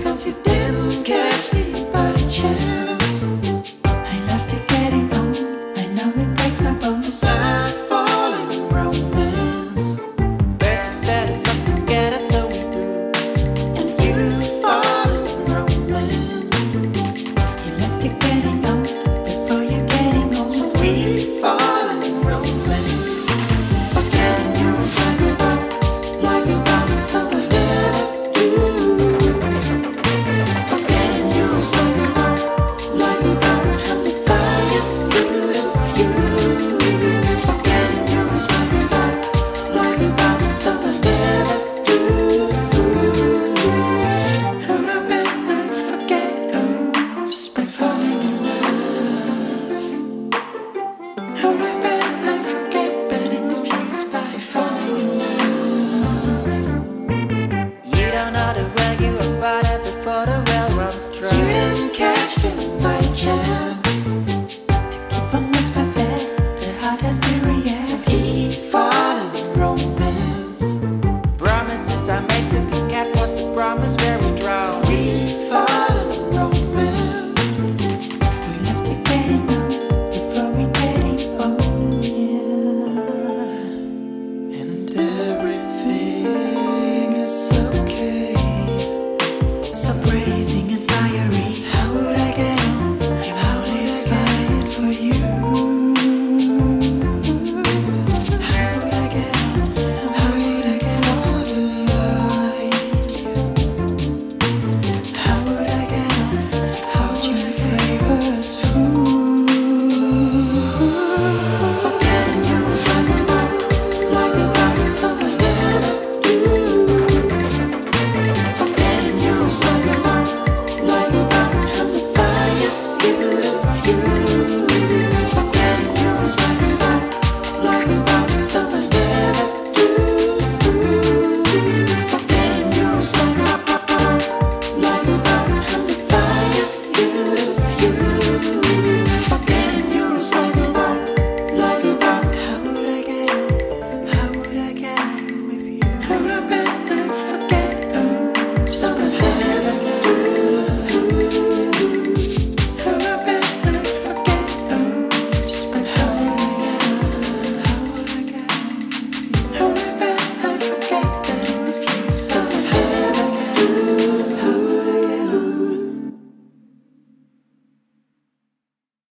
'cause you didn't catch me by chance. I love you getting old, I know it breaks my bones. I'm falling romance. Birds are fed and flock together, so we do. And you fall in romance. You left you getting old before you're getting old, so we fall in romance. Forgetting you was like a bomb, so I never do. Forgetting you was like a bomb, and the fire through the fuse. Forgetting you was like a bomb, so I never do. How I better forget, oh, just by falling in love. How I better forget, burning the fuse by falling in love. You don't know the well you were brought up before the railroad struck. You didn't catch him by